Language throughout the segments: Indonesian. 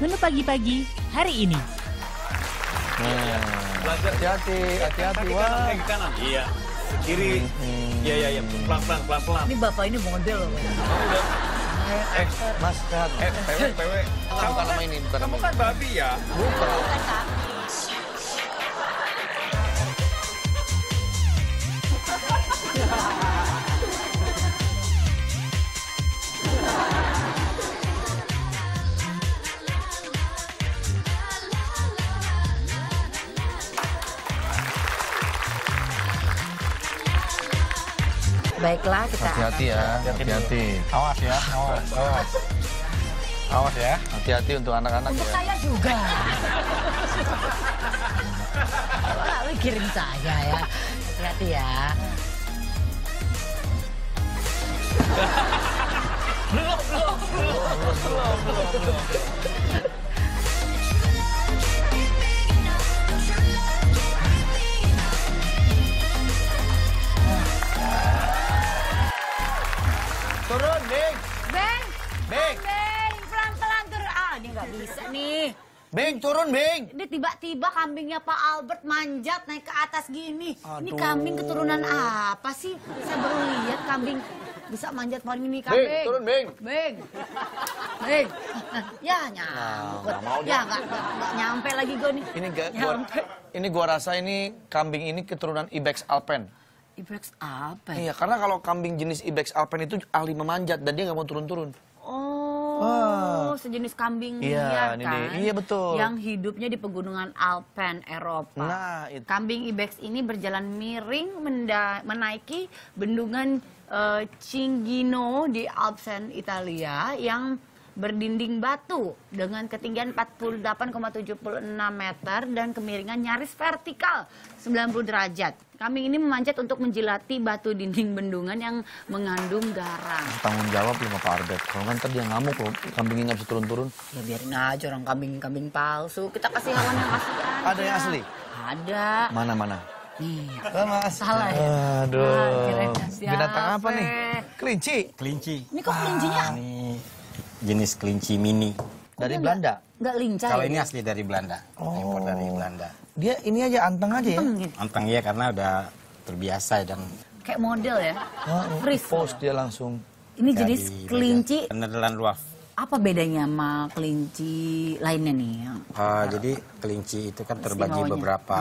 menu pagi-pagi hari ini. Hati-hati. Wah. Ke kanan. Iya. Kiri. Iya. Pelan-pelan. Ini bapak ini model loh. Mas, PW. bukan nama ini, bukan Kamu nama kan babi ya? Bukan. Baiklah, kita Hati-hati ya, hati-hati. Awas ya. Awas ya. Hati-hati untuk anak-anak untuk ya. saya juga. Nggak mikirin saya ya. Hati-hati ya. Turun, Bing. Beng, Bing. Beng, pelan-pelan turun. Ah, ini nggak bisa nih. Bing, turun, Bing. Ini tiba-tiba kambingnya Pak Albert manjat naik ke atas gini. Ini Aduh. kambing keturunan apa sih? Saya baru lihat kambing bisa manjat pohon ini kambing. Bing, turun, Bing. Bing. Bing. Ya nyangkut. nggak mau dia. Ya nggak nyampe lagi gue nih. Ini gua rasa ini kambing ini keturunan Ibex Alpen. Ibex apa ya? Iya, karena kalau kambing jenis Ibex Alpen itu ahli memanjat dan dia nggak mau turun-turun. Oh, sejenis kambing Iya, liar ini kan? dia. Iya, betul. Yang hidupnya di pegunungan Alpen, Eropa. Nah, itu. Kambing Ibex ini berjalan miring menaiki bendungan Cingino di Alpen, Italia yang berdinding batu dengan ketinggian 48,76 meter dan kemiringan nyaris vertikal 90 derajat. Kambing ini memanjat untuk menjilati batu dinding bendungan yang mengandung garam. Tanggung jawab loh Pak Arbet. Kalau kan ntar dia ngamuk loh, kambingnya nggak bisa turun-turun. Ya biarin aja orang kambing palsu. Kita kasih hewan yang asli aja. Ada yang asli? Ada. Mana? Nih. Mas. Salah ya? Aduh. kirain Binatang siapa? apa nih? Kelinci. Kelinci. Ini kok kelincinya Ini jenis kelinci mini. Dari Belanda. nggak lincah Kalau ya? ini asli dari Belanda. Impor dari Belanda. Dia ini aja anteng aja ya. Gitu. Anteng ya karena udah terbiasa dan Kayak model ya? Freeze. Post dia langsung. Ini jenis jadi kelinci. Nederland Dwarf. Apa bedanya sama kelinci lainnya nih? Jadi kelinci itu kan terbagi Istimewanya. beberapa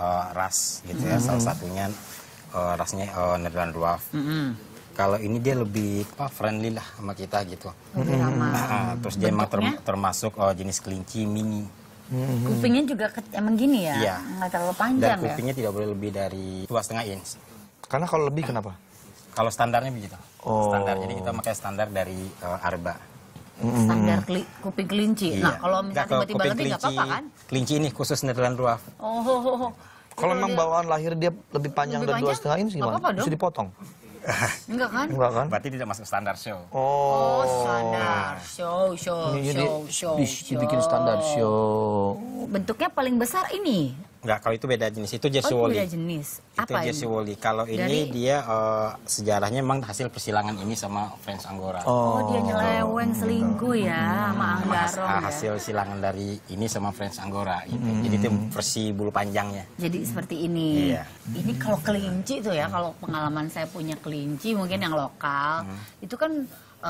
ras gitu ya. Salah satunya rasnya Nederland Dwarf. Kalau ini dia lebih friendly lah sama kita gitu. Lebih ramah. Terus dia emang Bentuknya? termasuk jenis kelinci mini. Kupingnya juga emang gini ya? Iya. Nggak terlalu Dan panjang ya? kupingnya tidak boleh lebih dari 2,5 inch. Karena kalau lebih kenapa? Kalau standarnya begitu. Oh. Standar. Jadi kita pakai standar dari Arba. Standar kuping kelinci. Nah, Iya. kalau Nggak, misalnya kalau tiba-tiba kuping lebih nggak apa-apa kan? Kelinci ini khusus Nederland Dwarf. Oh. Kalau memang bawaan lahir dia lebih panjang Lebih dari panjang? 2,5 inch Nggak gimana? apa-apa dong. Bisa dipotong? Enggak kan? Enggak kan? Berarti tidak masuk standar show. Oh, standar. Show. Ini jadi dibikin standar show. Bentuknya paling besar ini. Enggak, kalau itu beda jenis. Itu Jersey Oh, Woolly. beda jenis. Itu Apa Jersey ini? Woolly. Kalau ini Dari- dia sejarahnya memang hasil persilangan ini sama French Angora. Oh, dia nyeleweng selingkuh ya sama Anggarong ya. Hasil silangan dari ini sama French Angora gitu. Jadi itu versi bulu panjangnya. Jadi seperti ini. Iya. Ini kalau kelinci tuh ya, kalau pengalaman saya punya kelinci mungkin yang lokal, itu kan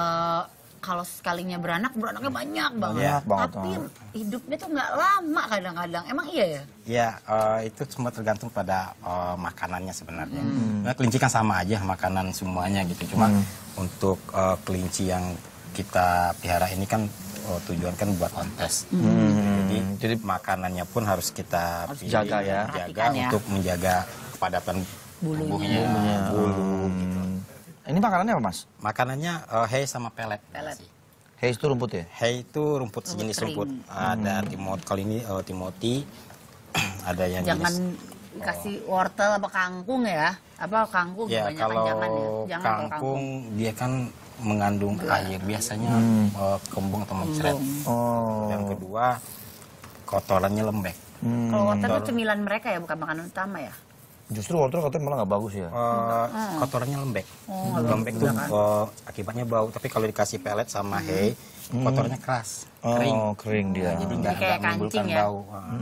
kalau sekalinya beranaknya banyak banget. Iya, banget. Tapi hidupnya tuh nggak lama kadang-kadang. Emang iya ya? Ya, itu semua tergantung pada makanannya sebenarnya. Nah, kelinci kan sama aja makanan semuanya gitu. Cuma untuk kelinci yang kita pelihara ini kan tujuan kan buat kontes. Jadi makanannya pun harus kita pilih, jaga ya. jaga Perhatikan ya. untuk menjaga kepadatan Bulunya. tubuhnya, bulu. Gitu. Ini makanannya apa, Mas? Makanannya hay sama pelet. Pelet. Hay itu rumput ya? Hay itu rumput sejenis kering. rumput. Ada timot. Kalau ini timoti. Ada yang Jangan jenis kasih wortel apa kangkung ya? Apa kangkung ya, kebanyakan kalau jangan ya? Jangan kalau kangkung dia kan mengandung air, biasanya kembung atau mencret. Oh. Yang kedua kotorannya lembek. Kalau wortel itu cemilan mereka ya, bukan makanan utama ya? Justru wortel katanya malah nggak bagus ya. Kotorannya lembek. Lembek tuh akibatnya bau. Tapi kalau dikasih pelet sama hay, kotorannya keras, kering. Oh, kering dia. Jadi nggak kayak menimbulkan kancing ya? bau.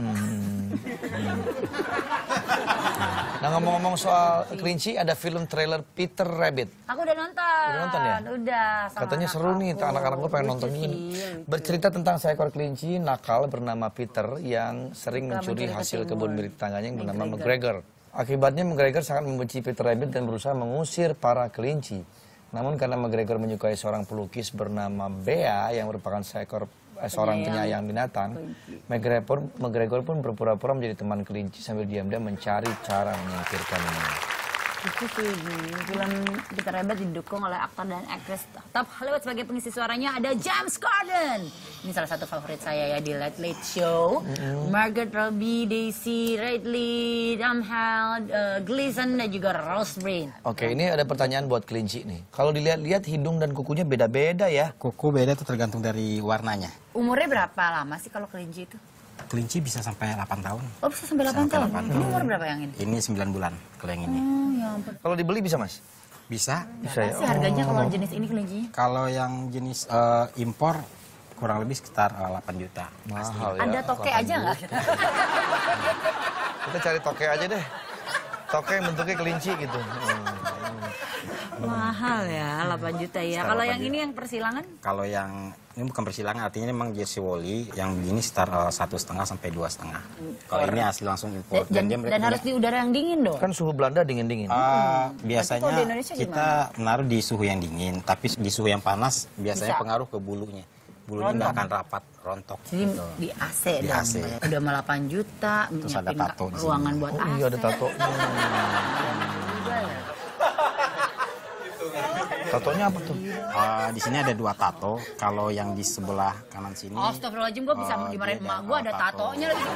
Nah, ngomong-ngomong soal kelinci, ada film trailer Peter Rabbit. Aku udah nonton. Udah nonton ya? Udah. Sama Katanya seru nih, anak-anak gue pengen nonton juga. Bercerita tentang seekor kelinci nakal bernama Peter yang sering mencuri hasil kebun milik tetangganya yang bernama McGregor. Akibatnya McGregor sangat membenci Peter Rabbit dan berusaha mengusir para kelinci. Namun karena McGregor menyukai seorang pelukis bernama Bea yang merupakan seorang penyayang binatang, McGregor pun berpura-pura menjadi teman kelinci sambil diam-diam mencari cara menyingkirkannya. Itu sih, film Peter Rabbit didukung oleh aktor dan aktris top Hollywood. Sebagai pengisi suaranya ada James Corden. Ini salah satu favorit saya ya di Late Late Show. Margot Robbie, Daisy Ridley, Domhnall, Gleeson, dan juga Rose Byrne. Oke, ini ada pertanyaan buat kelinci nih. Kalau dilihat-lihat hidung dan kukunya beda-beda ya. Kuku beda tuh tergantung dari warnanya. Umurnya berapa lama sih kalau kelinci itu? Kelinci bisa sampai 8 tahun. Oh, bisa sampai 8 tahun? Ini umur berapa yang ini? Ini 9 bulan kalau yang ini. Oh, ya ampun. Kalau dibeli bisa, Mas? Bisa. Bisa ya. Berapa sih harganya kalau jenis ini kelinci? Kalau yang jenis impor kurang lebih sekitar 8 juta. Mahal ya. Ada toke aja nggak? Kita cari toke aja deh. Toke yang bentuknya kelinci gitu. Mahal ya, 8 juta ya. Kalau yang ini yang persilangan? Kalau yang ini bukan persilangan, artinya memang Jersey Woolly yang begini sekitar 1,5 sampai 2,5. Kalau ini asli langsung impor. Dan harus di udara yang dingin dong? Kan suhu Belanda dingin-dingin. Biasanya di Indonesia kita menaruh di suhu yang dingin, tapi di suhu yang panas biasanya pengaruh ke bulunya. Bulunya nggak akan rapat, rontok. Jadi di AC Di dong. AC. Udah mau 8 juta, Terus ada nyiapin tato di ruangan sini. buat Oh AC. iya ada tato. Tatonya apa tuh? Di sini ada 2 tato. Kalau yang di sebelah kanan sini Astagfirullahaladzim, gue bisa dimarahin emak gue, ada tatonya lagi.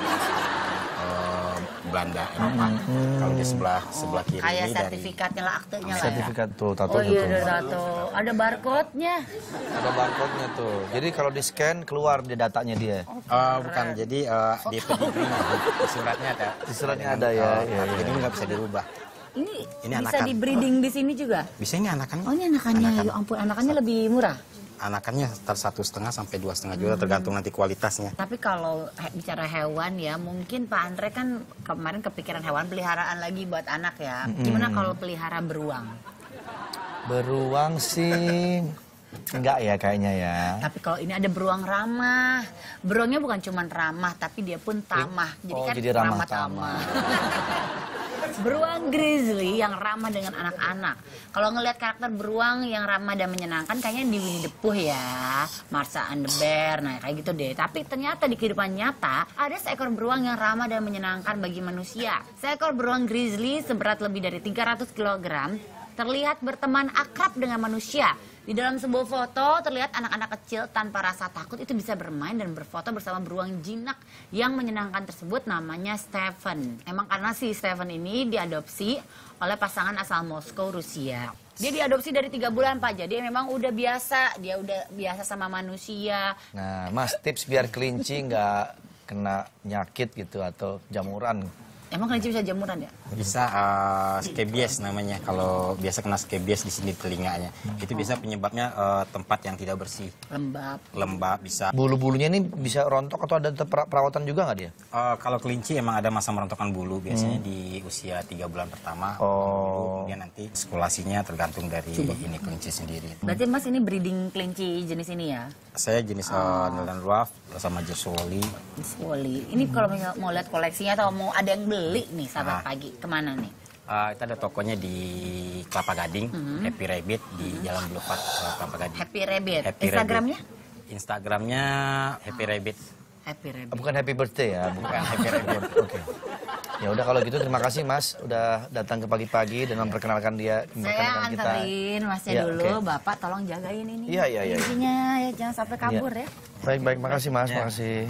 Belanda, Eropa. Kalau di sebelah kiri Kayak ini dari sertifikatnya lah, aktenya lah ya. Sertifikat tuh, Oh tatonya iya, tuh. ada tato. Ada barcode-nya. Ada barcode-nya tuh. Jadi kalau di scan keluar di datanya dia. bukan, jadi di pedigree-nya, di suratnya ada. Di suratnya ada ya. Jadi nggak bisa dirubah. Ini bisa anakan. di breeding di sini juga? Bisa ini anakannya. Oh, ini anakannya. Ya ampun, anakannya lebih murah. Anakannya sekitar 1,5 sampai 2,5 juta tergantung nanti kualitasnya. Tapi kalau bicara hewan ya, mungkin Pak Andre kan kemarin kepikiran hewan peliharaan lagi buat anak ya. Gimana kalau pelihara beruang? Beruang sih enggak ya kayaknya ya. Tapi kalau ini ada beruang ramah. Beruangnya bukan cuma ramah, tapi dia pun tamah. Jadi Oh, kan jadi ramah ramah-tamah. Beruang grizzly yang ramah dengan anak-anak. Kalau ngelihat karakter beruang yang ramah dan menyenangkan, kayaknya di Winnie the Pooh ya, Marsha and the Bear, nah kayak gitu deh. Tapi ternyata di kehidupan nyata ada seekor beruang yang ramah dan menyenangkan bagi manusia. Seekor beruang grizzly seberat lebih dari 300 kg terlihat berteman akrab dengan manusia. Di dalam sebuah foto terlihat anak-anak kecil tanpa rasa takut itu bisa bermain dan berfoto bersama beruang jinak yang menyenangkan tersebut, namanya Stephen. Emang karena si Stephen ini diadopsi oleh pasangan asal Moskow, Rusia. Dia diadopsi dari 3 bulan Pak, jadi memang udah biasa, dia udah biasa sama manusia. Nah, Mas, tips biar kelinci nggak kena nyakit gitu atau jamuran. Emang kelinci bisa jamuran ya? Bisa scabies namanya. Kalau biasa kena scabies di sini telinganya. Itu biasa penyebabnya tempat yang tidak bersih. Lembab bisa. Bulu-bulunya ini bisa rontok atau ada perawatan juga nggak dia? Kalau kelinci emang ada masa merontokkan bulu. Biasanya di usia 3 bulan pertama. Kemudian nanti sirkulasinya tergantung dari ini kelinci sendiri. Berarti Mas ini breeding kelinci jenis ini ya? Saya jenis Netherland Dwarf sama Jersey Woolly. Ini kalau mau lihat koleksinya atau mau ada yang beli nih sahabat pagi, kemana nih? Kita ada tokonya di Kelapa Gading, Happy Rabbit di Jalan Boulevard Kelapa Gading. Happy Rabbit. Happy Instagramnya? Rabbit. Instagramnya Happy Rabbit. Happy Rabbit. Bukan happy birthday ya, bukan happy rabbit. Oke. Ya udah kalau gitu terima kasih Mas udah datang ke pagi-pagi dan memperkenalkan Saya kita. anterin Masnya Ya, dulu, oke. Bapak tolong jagain ini. Iya. Kuncinya ya jangan sampai kabur ya. Baik, makasih Mas, makasih.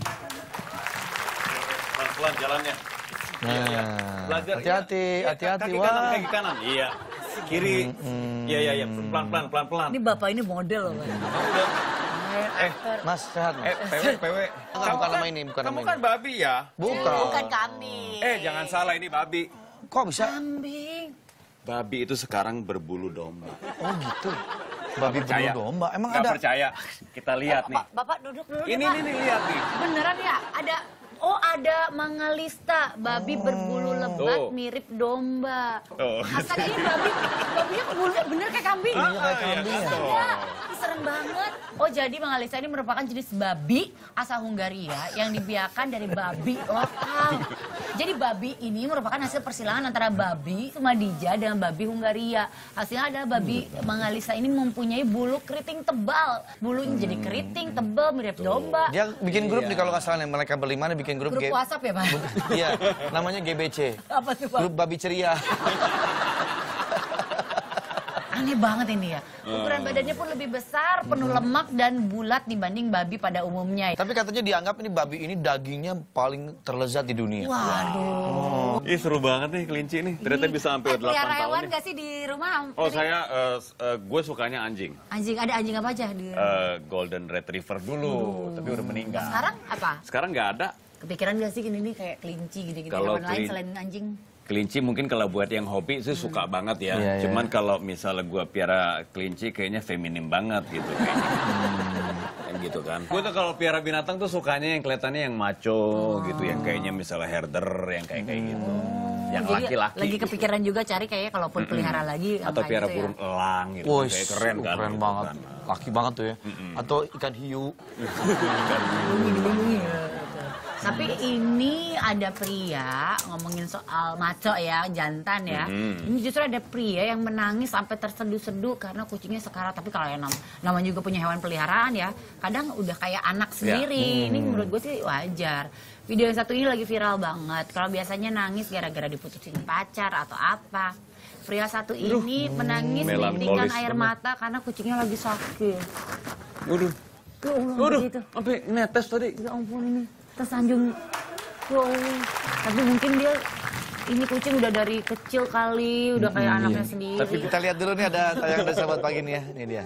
Pelan-pelan jalannya. Nah, Belajar. hati-hati, Iya, hati-hati. kaki kanan, kaki kanan. Iya. Kiri. Iya. Pelan-pelan. Ini Bapak ini model loh, Pak. Kamu udah Mas, sehat Mas. PW. Bukan nama ini, bukan nama Kamu ini. kan babi ya? Bukan. Bukan kami. Jangan salah, ini babi. Kok bisa? Kambing. Babi itu sekarang berbulu domba. Oh gitu. Babi Percaya? berbulu domba. Emang Nggak ada? percaya? Kita lihat nih. Bapak duduk dulu. Ini Pak. nih lihat nih. Beneran ya? Ada mangalista, babi berbulu lebat Tuh. mirip domba. Tuh. Asalnya ini babinya kok bulunya bener kayak kambing. Iya, kayak kambing ya. Iya, ini serem banget. Oh jadi mangalista ini merupakan jenis babi asal Hungaria yang dibiarkan dari babi lokal. Jadi babi ini merupakan hasil persilangan antara babi Madija dengan babi Hungaria. Hasilnya adalah babi mangalista ini mempunyai bulu keriting tebal. Bulunya jadi keriting, tebal, mirip domba. Dia bikin grup nih kalau nggak salah nih. Mereka berlima nih bikin grup. Grup WhatsApp ya Pak? Iya, namanya GBC. Apa tuh Pak? Grup Babi Ceria. Aneh banget ini ya. Ukuran badannya pun lebih besar, penuh lemak dan bulat dibanding babi pada umumnya. Tapi katanya dianggap ini babi ini dagingnya paling terlezat di dunia. Waduh. Ih seru banget nih kelinci nih. Ternyata bisa sampai 8 Pelihara tahun hewan nih. gak sih di rumah? Oh Tadi? saya, gue sukanya anjing. Anjing, ada anjing apa aja di Golden Retriever dulu, tapi udah meninggal. Sekarang apa? Sekarang nggak ada. Kepikiran gak sih ini nih kayak kelinci gitu-gitu Kalau hewan lain selain anjing? Kelinci mungkin kalau buat yang hobi sih suka banget ya. Iya, iya. Cuman kalau misalnya gue piara kelinci kayaknya feminim banget gitu. Yang gitu kan. Gue tuh kalau piara binatang tuh sukanya yang kelihatannya yang macho gitu. Yang kayaknya misalnya herder yang kayak gitu. Yang Jadi laki-laki. lagi gitu. kepikiran juga cari kayaknya kalaupun pelihara lagi yang Atau kayak piara gitu burung elang gitu. Wih, Kayak keren kan. keren gitu banget. kan. Laki banget tuh ya. Atau ikan hiu. Dilindungi ya. Tapi ini ada pria, ngomongin soal maco ya, jantan ya. Ini justru ada pria yang menangis sampai terseduh-seduh karena kucingnya sekarat. Tapi kalau yang namanya juga punya hewan peliharaan ya, kadang udah kayak anak sendiri. Ini menurut gue sih wajar. Video yang satu ini lagi viral banget. Kalau biasanya nangis gara-gara diputusin pacar atau apa. Pria satu ini menangis melankolis meninggalkan air banget. mata karena kucingnya lagi sakit. Waduh. Ya Allah, Waduh, gitu. sampai netes tadi. Ya ampun ini tersanjung. Ya Allah. Tapi mungkin dia ini kucing udah dari kecil kali, udah kayak anaknya sendiri. Tapi kita lihat dulu nih ada tayangan dari sahabat pagi nih ya. Ini dia.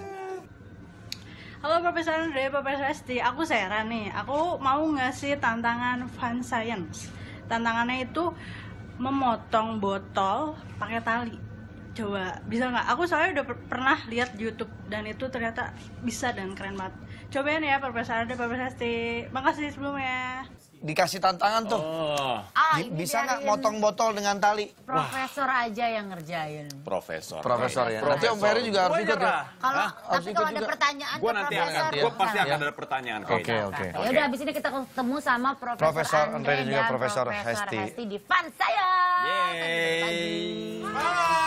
Halo Profesor Andre, Profesor Esti, aku Sera nih. Aku mau ngasih tantangan fun science. Tantangannya itu memotong botol pakai tali. Coba, bisa nggak? Aku soalnya udah pernah lihat di YouTube dan itu ternyata bisa dan keren banget. Cobain ya Profesor Andre, Profesor Esti. Makasih sebelumnya. Dikasih tantangan tuh. Oh, Ini Bisa nggak biarin motong botol dengan tali? profesor aja yang ngerjain. profesor. Profesor ya. Profesor. Nanti Om Ferry juga harus Gua ikut ya. nyerah. Kalau tapi kalau ada juga. pertanyaan Gue ke nanti profesor. akan, gue pasti akan Ya. ada pertanyaan Oke, kayaknya. oke. Ya udah habis ini kita ketemu sama Profesor, Profesor Andre dan juga dan Profesor Hesti. di Fun Science. Yeay. Pagi.